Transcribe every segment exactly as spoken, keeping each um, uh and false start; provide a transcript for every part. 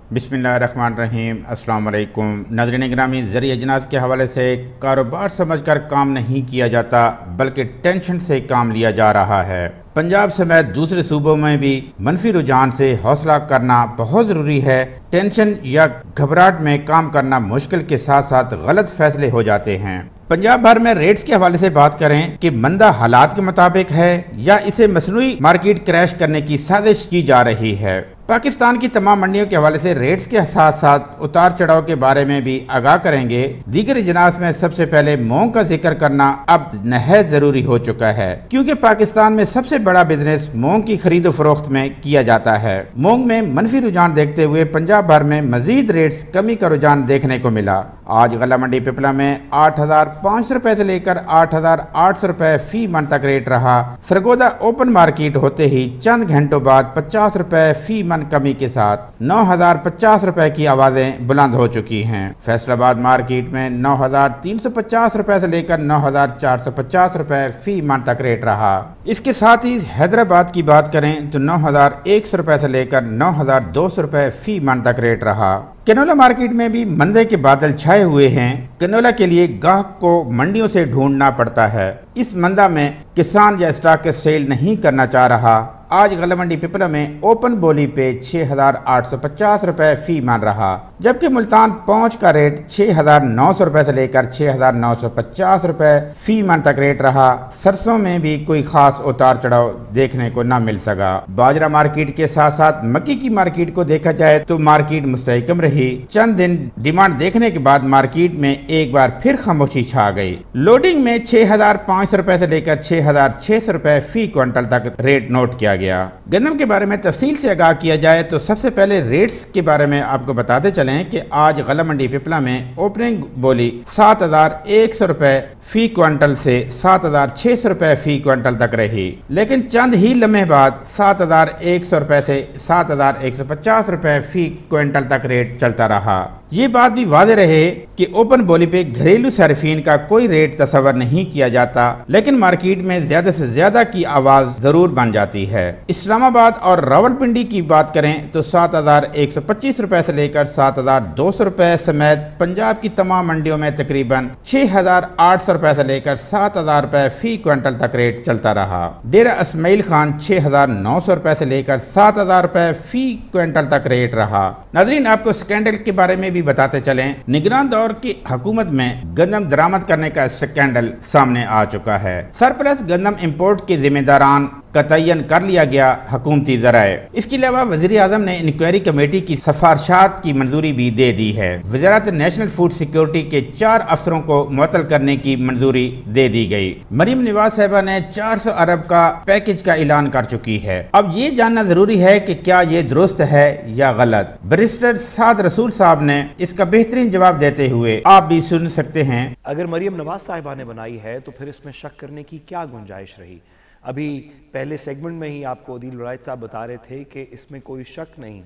बिस्मिल्लाहिर्रहमानिर्रहीम। अस्सलाम वालेकुम। नाज़रीन ग्रामी, ज़रिए अजनास के हवाले से कारोबार समझकर काम नहीं किया जाता बल्कि टेंशन से काम लिया जा रहा है। पंजाब समेत दूसरे सूबों में भी मनफी रुझान से हौसला करना बहुत ज़रूरी है। टेंशन या घबराहट में काम करना मुश्किल के साथ साथ गलत फैसले हो जाते हैं। पंजाब भर में रेट्स के हवाले से बात करें कि मंदा हालात के मुताबिक है या इसे मसनूई मार्केट क्रैश करने की साजिश की जा रही है। पाकिस्तान की तमाम मंडियों के हवाले से रेट्स के साथ साथ उतार चढ़ाव के बारे में भी आगाह करेंगे। दीगर इजलास में सबसे पहले मूंग का जिक्र करना अब नहायत जरूरी हो चुका है, क्योंकि पाकिस्तान में सबसे बड़ा बिजनेस मूंग की खरीद फरोख्त में किया जाता है। मूंग में मनफी रुझान देखते हुए पंजाब भर में मजीद रेट्स कमी का रुझान देखने को मिला। आज गला मंडी पिपला में आठ हजार पाँच सौ रुपए से लेकर आठ हजार आठ सौ रुपए फी मन तक रेट रहा। सरगोदा ओपन मार्केट होते ही चंद घंटों बाद पचास रुपए फी मन कमी के साथ नौ हजार पचास रुपए की आवाजें बुलंद हो चुकी हैं। फैसलाबाद मार्केट में नौ हजार तीन सौ पचास रुपए से लेकर नौ हजार चार सौ पचास रुपए फी मन तक रेट रहा। इसके साथ ही हैदराबाद की बात करें तो नौ हजार एक सौ रुपए से लेकर नौ हजार दो सौ रुपए फी मन तक रेट रहा। कैनोला मार्केट में भी मंदे के बादल छाए हुए हैं। कैनोला के लिए गाहक को मंडियों से ढूंढना पड़ता है। इस मंदा में किसान या स्टॉक सेल नहीं करना चाह रहा। आज गला मंडी पिपला में ओपन बोली पे छह हजार आठ सौ पचास रुपए फी मान रहा, जबकि मुल्तान पहुंच का रेट छह हजार नौ सौ रुपए से लेकर छह हजार नौ सौ पचास रुपए फी मन तक रेट रहा। सरसों में भी कोई खास उतार चढ़ाव देखने को न मिल सका। बाजरा मार्केट के साथ साथ मक्की की मार्केट को देखा जाए तो मार्केट मुस्तहकम रही। चंद दिन डिमांड देखने के बाद मार्केट में एक बार फिर खामोशी छा गई। लोडिंग में छह हजार पाँच सौ रुपए से लेकर छह हजार छह सौ रुपए फी क्विंटल तक रेट नोट किया गया। गंदम के बारे में तफसील से आगाह किया जाए तो सबसे पहले रेट्स के बारे में आपको बताते चलें कि आज गला मंडी पिपला में ओपनिंग बोली सात हजार एक सौ रुपए फी क्विंटल से सात हजार छह सौ रुपए फी क्विंटल तक रही, लेकिन चंद ही लम्हे बाद सात हजार एक सौ रुपए से सात हजार एक सौ पचास रुपए फी क्विंटल तक रेट चलता रहा। ये बात भी वादे रहे कि ओपन बोली पे घरेलू सार्फिन का कोई रेट तस्वर नहीं किया जाता, लेकिन मार्केट में ज्यादा से ज्यादा की आवाज जरूर बन जाती है। इस्लामाबाद और रावलपिंडी की बात करें तो सात हजार एक सौ पच्चीस रुपए से लेकर सात हजार दो सौ रुपए समेत पंजाब की तमाम मंडियों में तकरीबन छह हजार आठ सौ रुपए से लेकर सात हजार रुपए फी क्विंटल तक रेट चलता रहा। डेरा इस्माइल खान छह हजार नौ सौ रुपए से लेकर सात हजार रुपए फी क्विंटल तक रेट रहा। नाज़रीन, आपको स्कैंडल के बारे में भी बताते चलें। निगरान दौर की हुकूमत में गंदम दरामद करने का स्कैंडल सामने आ चुका है। सरप्लस गंदम इंपोर्ट के जिम्मेदारान का तयन कर लिया गया हुकूमती ज़राए। इसके अलावा वज़ीर आज़म ने इंक्वायरी कमेटी की सिफारिशात की मंजूरी भी दे दी है। वज़ारत नेशनल फूड सिक्योरिटी के चार अफसरों को मुअत्तल करने की मंजूरी दे दी गई। मरीम नवाज साहिबा ने चार सौ अरब का पैकेज का ऐलान कर चुकी है। अब ये जानना जरूरी है कि क्या ये दुरुस्त है या गलत। बैरिस्टर साद रसूल साहब ने इसका बेहतरीन जवाब देते हुए आप भी सुन सकते हैं। अगर मरीम नवाज साहिबा ने बनाई है तो फिर इसमें शक करने की क्या गुंजाइश रही। अभी पहले सेगमेंट में ही आपको अदील वरायत साहब बता रहे थे कि इसमें कोई शक नहीं।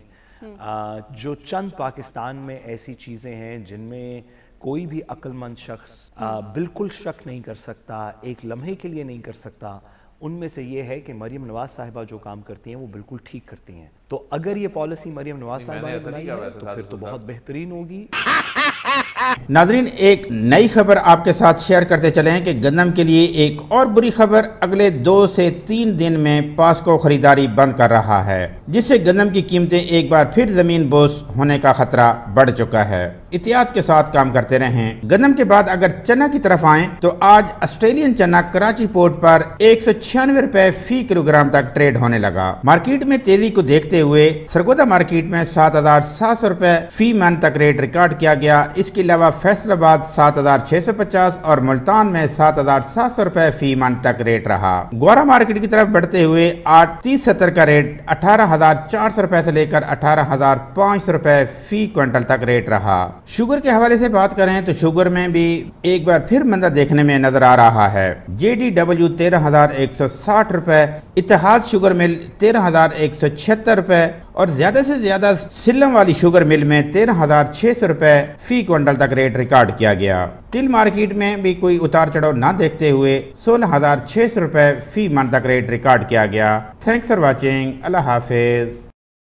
आ, जो चंद पाकिस्तान में ऐसी चीज़ें हैं जिनमें कोई भी अक्लमंद शख्स आ, बिल्कुल शक नहीं कर सकता, एक लम्हे के लिए नहीं कर सकता, उनमें से ये है कि मरीम नवाज साहिबा जो काम करती हैं वो बिल्कुल ठीक करती हैं। तो अगर ये पॉलिसी मरीम नवाज साहिबा ने बनाई है तो फिर तो बहुत बेहतरीन होगी। नाजरीन, एक नई खबर आपके साथ शेयर करते चलें कि गंदम के लिए एक और बुरी खबर अगले दो से तीन दिन में पास्को खरीदारी बंद कर रहा है, जिससे गंदम की कीमतें एक बार फिर जमीन बोस होने का खतरा बढ़ चुका है। एहतियात के साथ काम करते रहें। गंदम के बाद अगर चना की तरफ आएं तो आज ऑस्ट्रेलियन चना कराची पोर्ट पर एक सौ छियानवे रुपए फी किलोग्राम तक ट्रेड होने लगा। मार्केट में तेजी को देखते हुए सरगोदा मार्केट में सात हजार सात सौ रुपए फी मन तक रेट रिकॉर्ड किया गया। इसके अलावा फैसलाबाद सात हजार छह सौ पचास और मुल्तान में सात हजार सात सौ रुपए फी मन तक रेट रहा। ग्वारा मार्केट की तरफ बढ़ते हुए आज तीस सत्तर का रेट अठारह हजार चार सौ रुपए से लेकर अठारह हजार पाँच सौ रुपए फी क्विंटल तक रेट रहा। शुगर के हवाले से बात करें तो शुगर में भी एक बार फिर मंदा देखने में नजर आ रहा है। जे डी डब्ल्यू तेरह हजार एक सौ साठ रुपए, इत्तेहाद शुगर मिल तेरह हजार एक सौ छिहत्तर रुपए और ज्यादा से ज्यादा सिल्लम वाली शुगर मिल में तेरह हजार छह सौ रुपए फी क्विंटल तक रेट रिकॉर्ड किया गया। तिल मार्केट में भी कोई उतार चढ़ाव न देखते हुए सोलह हजार छह सौ रुपए फी मन तक रेट रिकॉर्ड किया गया। Thanks for watching. Allah Hafiz.